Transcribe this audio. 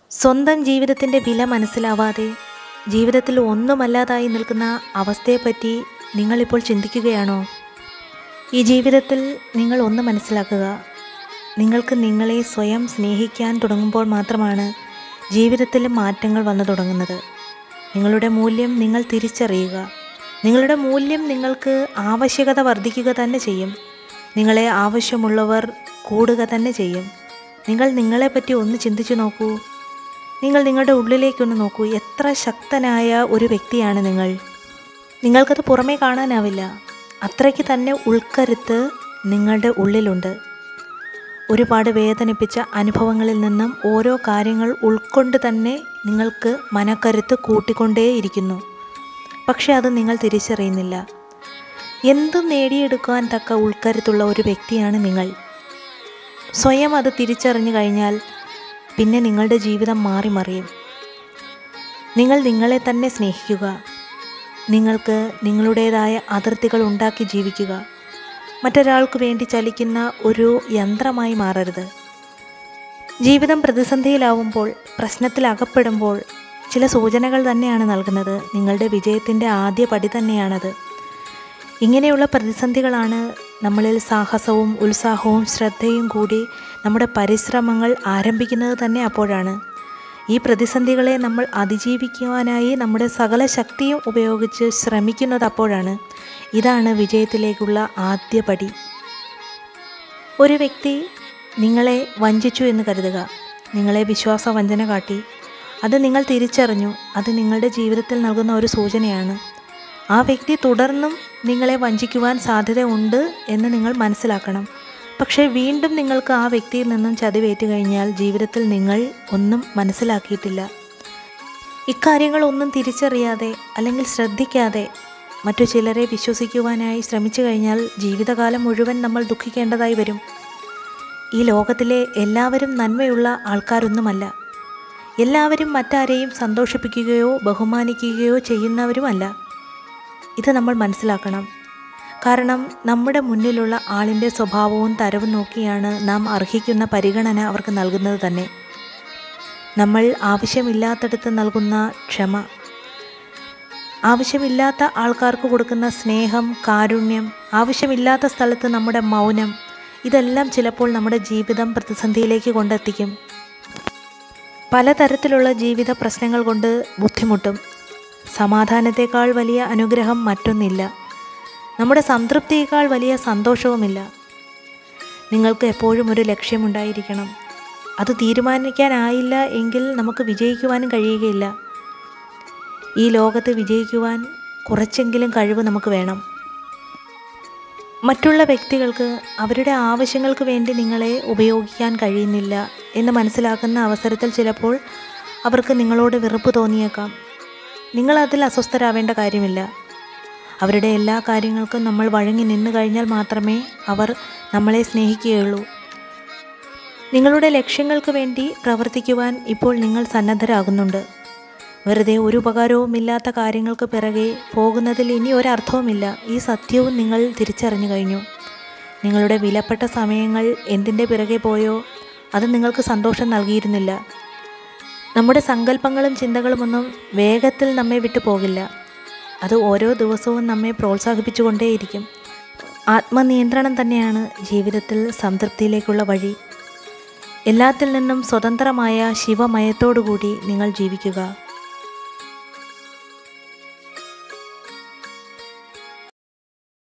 സ്വന്തം ജീവിതത്തിൻ്റെ വില മനസ്സിലാവാതെ ജീവിതത്തിൽ ഒന്നുമല്ലാതായി നിൽക്കുന്ന അവസ്ഥയെപ്പറ്റി നിങ്ങളിപ്പോൾ ചിന്തിക്കുകയാണോ? ഈ ജീവിതത്തിൽ നിങ്ങൾ ഒന്ന് മനസ്സിലാക്കുക, നിങ്ങൾക്ക് നിങ്ങളെ സ്വയം സ്നേഹിക്കാൻ തുടങ്ങുമ്പോൾ മാത്രമാണ് ജീവിതത്തിൽ മാറ്റങ്ങൾ വന്നു തുടങ്ങുന്നത്. നിങ്ങളുടെ മൂല്യം നിങ്ങൾ തിരിച്ചറിയുക. നിങ്ങളുടെ മൂല്യം നിങ്ങൾക്ക് ആവശ്യകത വർദ്ധിക്കുക തന്നെ ചെയ്യും. നിങ്ങളെ ആവശ്യമുള്ളവർ കൂടുക തന്നെ ചെയ്യും. നിങ്ങൾ നിങ്ങളെപ്പറ്റി ഒന്ന് ചിന്തിച്ചു നോക്കൂ. നിങ്ങൾ നിങ്ങളുടെ ഉള്ളിലേക്കൊന്ന് നോക്കൂ. എത്ര ശക്തനായ ഒരു വ്യക്തിയാണ് നിങ്ങൾ. നിങ്ങൾക്കത് പുറമേ കാണാനാവില്ല. അത്രയ്ക്ക് തന്നെ ഉൾക്കരുത്ത് നിങ്ങളുടെ ഉള്ളിലുണ്ട്. ഒരുപാട് വേദനിപ്പിച്ച അനുഭവങ്ങളിൽ നിന്നും ഓരോ കാര്യങ്ങൾ ഉൾക്കൊണ്ട് തന്നെ നിങ്ങൾക്ക് മനക്കരുത്ത് കൂട്ടിക്കൊണ്ടേയിരിക്കുന്നു. പക്ഷെ അത് നിങ്ങൾ തിരിച്ചറിയുന്നില്ല. എന്തും നേടിയെടുക്കുവാൻ തക്ക ഉൾക്കരുത്തുള്ള ഒരു വ്യക്തിയാണ് നിങ്ങൾ. സ്വയം അത് തിരിച്ചറിഞ്ഞു കഴിഞ്ഞാൽ പിന്നെ നിങ്ങളുടെ ജീവിതം മാറി മറിയും. നിങ്ങൾ നിങ്ങളെ തന്നെ സ്നേഹിക്കുക. നിങ്ങൾക്ക് നിങ്ങളുടേതായ അതിർത്തികൾ ഉണ്ടാക്കി ജീവിക്കുക. മറ്റൊരാൾക്ക് വേണ്ടി ചലിക്കുന്ന ഒരു യന്ത്രമായി മാറരുത്. ജീവിതം പ്രതിസന്ധിയിലാവുമ്പോൾ, പ്രശ്നത്തിലകപ്പെടുമ്പോൾ ചില സൂചനകൾ തന്നെയാണ് നൽകുന്നത്. നിങ്ങളുടെ വിജയത്തിൻ്റെ ആദ്യ പടി തന്നെയാണത്. ഇങ്ങനെയുള്ള പ്രതിസന്ധികളാണ് നമ്മളിൽ സാഹസവും ഉത്സാഹവും ശ്രദ്ധയും കൂടി നമ്മുടെ പരിശ്രമങ്ങൾ ആരംഭിക്കുന്നത് തന്നെ അപ്പോഴാണ്. ഈ പ്രതിസന്ധികളെ നമ്മൾ അതിജീവിക്കുവാനായി നമ്മുടെ സകല ശക്തിയും ഉപയോഗിച്ച് ശ്രമിക്കുന്നത് അപ്പോഴാണ്. ഇതാണ് വിജയത്തിലേക്കുള്ള ആദ്യ പടി. ഒരു വ്യക്തി നിങ്ങളെ വഞ്ചിച്ചു എന്ന് കരുതുക. നിങ്ങളെ വിശ്വാസവഞ്ചന കാട്ടി. അത് നിങ്ങൾ തിരിച്ചറിഞ്ഞു. അത് നിങ്ങളുടെ ജീവിതത്തിൽ നൽകുന്ന ഒരു സൂചനയാണ്. ആ വ്യക്തി തുടർന്നും നിങ്ങളെ വഞ്ചിക്കുവാൻ സാധ്യത ഉണ്ട് എന്ന് നിങ്ങൾ മനസ്സിലാക്കണം. പക്ഷേ വീണ്ടും നിങ്ങൾക്ക് ആ വ്യക്തിയിൽ നിന്നും ചതിവേറ്റ് കഴിഞ്ഞാൽ ജീവിതത്തിൽ നിങ്ങൾ ഒന്നും മനസ്സിലാക്കിയിട്ടില്ല. ഇക്കാര്യങ്ങളൊന്നും തിരിച്ചറിയാതെ അല്ലെങ്കിൽ ശ്രദ്ധിക്കാതെ മറ്റു ചിലരെ വിശ്വസിക്കുവാനായി ശ്രമിച്ചു കഴിഞ്ഞാൽ ജീവിതകാലം മുഴുവൻ നമ്മൾ ദുഃഖിക്കേണ്ടതായി വരും. ഈ ലോകത്തിലെ എല്ലാവരും നന്മയുള്ള ആൾക്കാരൊന്നുമല്ല. എല്ലാവരും മറ്റാരെയും സന്തോഷിപ്പിക്കുകയോ ബഹുമാനിക്കുകയോ ചെയ്യുന്നവരുമല്ല. ഇത് നമ്മൾ മനസ്സിലാക്കണം. കാരണം നമ്മുടെ മുന്നിലുള്ള ആളിൻ്റെ സ്വഭാവവും തരവും നോക്കിയാണ് നാം അർഹിക്കുന്ന പരിഗണന അവർക്ക് നൽകുന്നത് തന്നെ. നമ്മൾ ആവശ്യമില്ലാത്തടത്ത് നൽകുന്ന ക്ഷമ, ആവശ്യമില്ലാത്ത ആൾക്കാർക്ക് കൊടുക്കുന്ന സ്നേഹം, കാരുണ്യം, ആവശ്യമില്ലാത്ത സ്ഥലത്ത് നമ്മുടെ മൗനം, ഇതെല്ലാം ചിലപ്പോൾ നമ്മുടെ ജീവിതം പ്രതിസന്ധിയിലേക്ക് കൊണ്ടെത്തിക്കും. പലതരത്തിലുള്ള ജീവിത പ്രശ്നങ്ങൾ കൊണ്ട് ബുദ്ധിമുട്ടും. സമാധാനത്തേക്കാൾ വലിയ അനുഗ്രഹം മറ്റൊന്നില്ല. നമ്മുടെ സംതൃപ്തിയേക്കാൾ വലിയ സന്തോഷവുമില്ല. നിങ്ങൾക്ക് എപ്പോഴും ഒരു ലക്ഷ്യമുണ്ടായിരിക്കണം. അത് തീരുമാനിക്കാനായില്ല എങ്കിൽ നമുക്ക് വിജയിക്കുവാനും കഴിയുകയില്ല. ഈ ലോകത്ത് വിജയിക്കുവാൻ കുറച്ചെങ്കിലും കഴിവ് നമുക്ക് വേണം. മറ്റുള്ള വ്യക്തികൾക്ക് അവരുടെ ആവശ്യങ്ങൾക്ക് വേണ്ടി നിങ്ങളെ ഉപയോഗിക്കാൻ കഴിയുന്നില്ല എന്ന് മനസ്സിലാക്കുന്ന അവസരത്തിൽ ചിലപ്പോൾ അവർക്ക് നിങ്ങളോട് വെറുപ്പ് തോന്നിയേക്കാം. നിങ്ങളതിൽ അസ്വസ്ഥരാവേണ്ട കാര്യമില്ല. അവരുടെ എല്ലാ കാര്യങ്ങൾക്കും നമ്മൾ വഴങ്ങി നിന്നു കഴിഞ്ഞാൽ മാത്രമേ അവർ നമ്മളെ സ്നേഹിക്കുകയുള്ളൂ. നിങ്ങളുടെ ലക്ഷ്യങ്ങൾക്ക് വേണ്ടി പ്രവർത്തിക്കുവാൻ ഇപ്പോൾ നിങ്ങൾ സന്നദ്ധരാകുന്നുണ്ട്. വെറുതെ ഒരു ഉപകാരവുമില്ലാത്ത കാര്യങ്ങൾക്ക് പിറകെ പോകുന്നതിൽ ഇനി ഒരർത്ഥവുമില്ല. ഈ സത്യവും നിങ്ങൾ തിരിച്ചറിഞ്ഞു കഴിഞ്ഞു. നിങ്ങളുടെ വിലപ്പെട്ട സമയങ്ങൾ എന്തിൻ്റെ പിറകെ പോയോ അത് നിങ്ങൾക്ക് സന്തോഷം നൽകിയിരുന്നില്ല. നമ്മുടെ സങ്കല്പങ്ങളും ചിന്തകളുമൊന്നും വേഗത്തിൽ നമ്മെ വിട്ടു പോകില്ല. അത് ഓരോ ദിവസവും നമ്മെ പ്രോത്സാഹിപ്പിച്ചുകൊണ്ടേയിരിക്കും. ആത്മനിയന്ത്രണം തന്നെയാണ് ജീവിതത്തിൽ സംതൃപ്തിയിലേക്കുള്ള വഴി. എല്ലാത്തിൽ നിന്നും സ്വതന്ത്രമായ ശിവമയത്തോടുകൂടി നിങ്ങൾ ജീവിക്കുക.